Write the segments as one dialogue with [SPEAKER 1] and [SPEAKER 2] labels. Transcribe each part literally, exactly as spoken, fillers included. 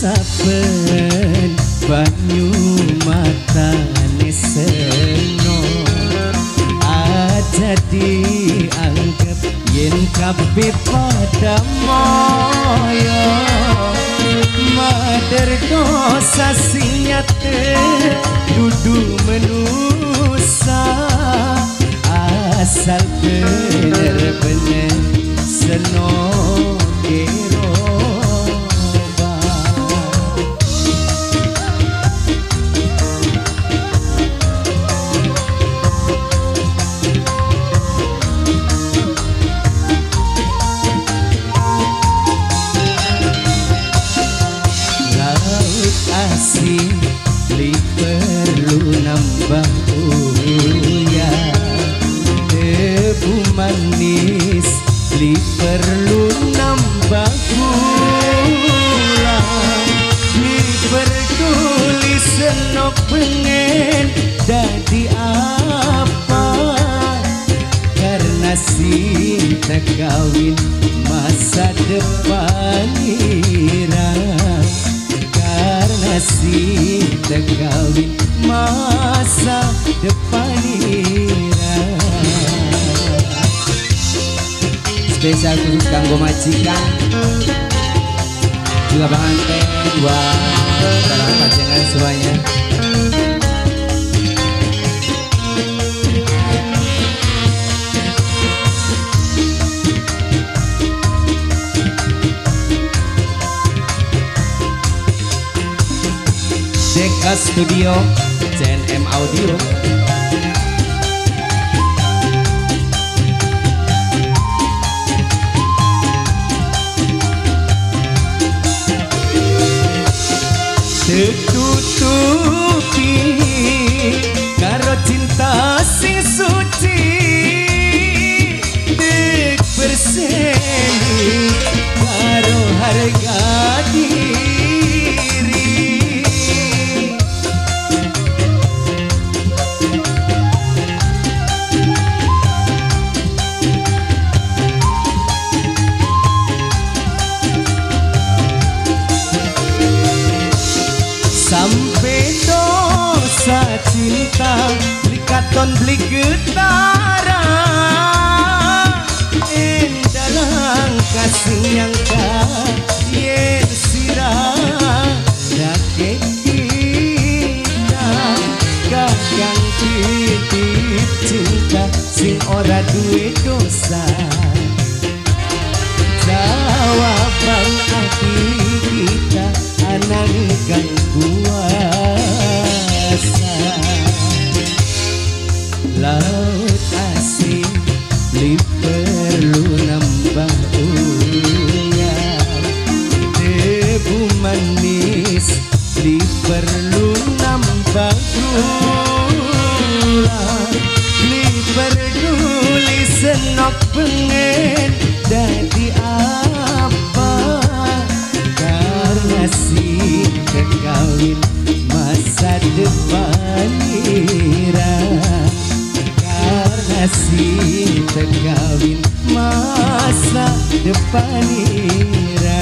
[SPEAKER 1] saben banyu matane seno aja dianggap yen kabeh padha moyo maderdosa sing nyate dudu menusa asal bener-bener seno geroba. Laut asih li perlu nambah uyah, debu manis li perlu nambah gula, li peduli senok pengen jadi apa, karena cinta kawin masa depan ira, karena cinta kawin masa depan ira. Spesial khusus kanggo majikan juga pengantin buat para pasangan semuanya. Deka Studio C N M Audio. Tertutupi karo cinta sing suci, dek berseni karo harga diri. Sampai dosa cinta likaton beli getaran endalang kasih nyangka yen sirah dake kita kakang titip cinta sing ora duwe dosa. Jawaban hati kita anang kang kuasa. Laut asing li perlu nambah uyah, debu manis li perlu nambah gula, li peduli senok pengen jadi apa, karena si kekawin masa depan ira, karena si kekawin masa depan ira.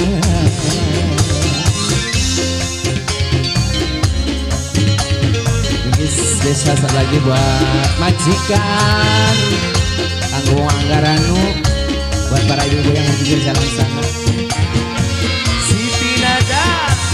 [SPEAKER 1] Ini spesial satu lagi buat majikan kanggo wong anggaranu, buat para ibu yang di pinggir jalan sana. Siti Nada.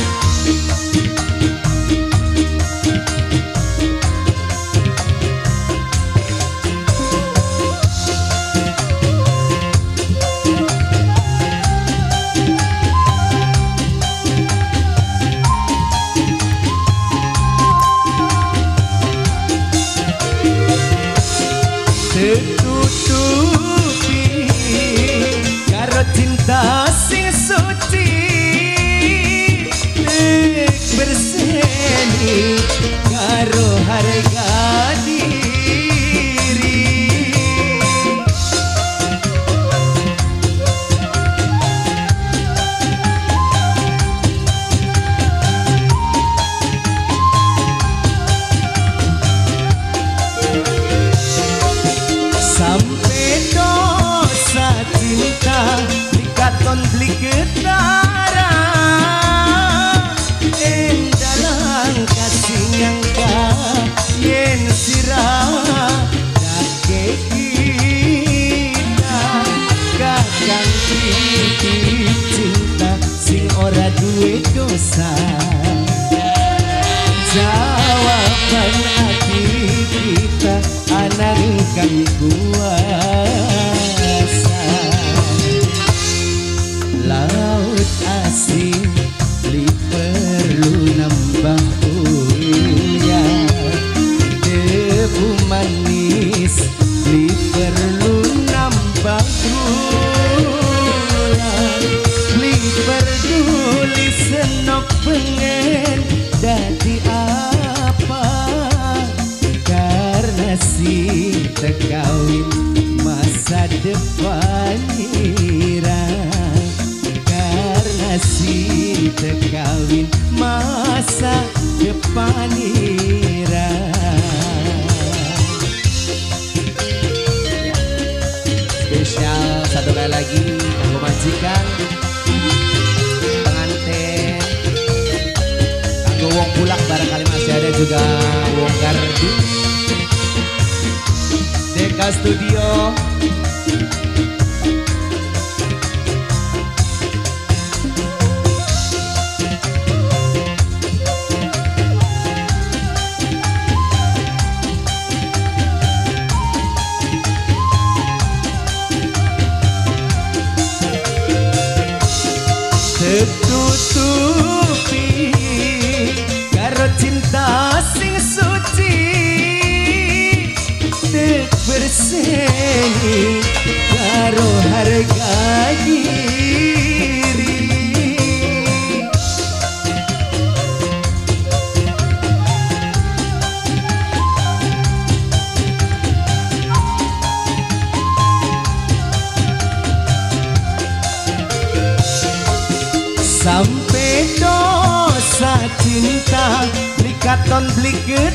[SPEAKER 1] Tertutupi karo cinta sing suci, dek berseni karo harga diri. Sampai dosa cinta likaton beli getaran duwe dosa. Jawaban hati kita anang kang kuasa. Laut asing li perlu nambah uyah, debu manis li perlu nambah gula, li peduli senok pengen dadi apa, karena si terkawin masa depan ira, karena si terkawin masa depan ira. Spesial satu kali lagi aku majikan pengantin kanggo wong pulak, barangkali masih ada juga wong gardu. Deka Studio tertutupi karo cinta sing suci, tek berseni karo harga diri. Sampai dosa cinta likaton beli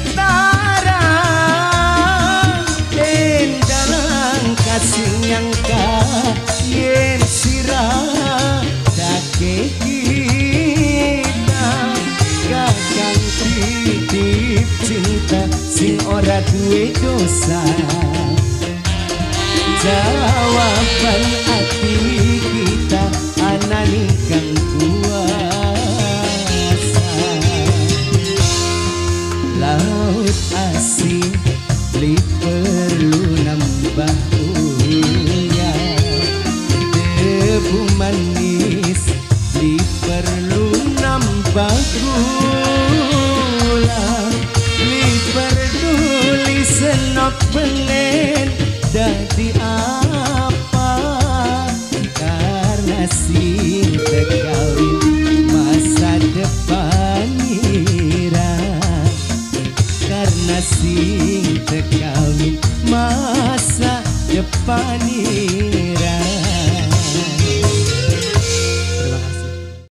[SPEAKER 1] getaran, endalang kasih nyangka yen sirah dake kita kakang titip cinta sing ora duwe dosa. Jawaban hati kita anani kang kuasa. Laut asing li perlu nambah uyah, debu manis li perlu nambah gula, li peduli senok pengen dadi apa, karena sing terkawin masa depan ira, karena sing terkawin masa depan ira.